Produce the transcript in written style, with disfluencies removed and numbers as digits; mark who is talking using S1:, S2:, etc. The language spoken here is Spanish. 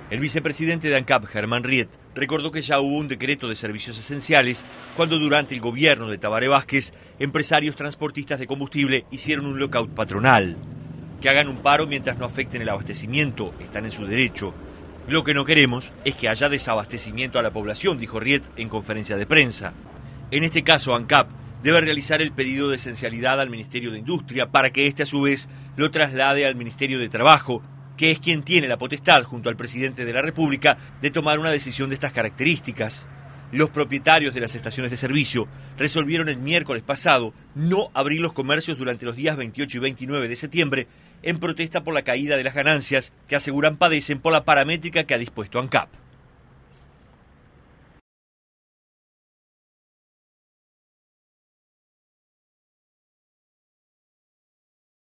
S1: El vicepresidente de ANCAP, Germán Riet, recordó que ya hubo un decreto de servicios esenciales cuando durante el gobierno de Tabaré Vázquez, empresarios transportistas de combustible hicieron un lockout patronal. Que hagan un paro mientras no afecten el abastecimiento, están en su derecho. Lo que no queremos es que haya desabastecimiento a la población, dijo Riet en conferencia de prensa. En este caso, ANCAP debe realizar el pedido de esencialidad al Ministerio de Industria para que éste a su vez lo traslade al Ministerio de Trabajo, que es quien tiene la potestad, junto al presidente de la República, de tomar una decisión de estas características. Los propietarios de las estaciones de servicio resolvieron el miércoles pasado no abrir los comercios durante los días 28 y 29 de septiembre en protesta por la caída de las ganancias que aseguran padecen por la paramétrica que ha dispuesto ANCAP.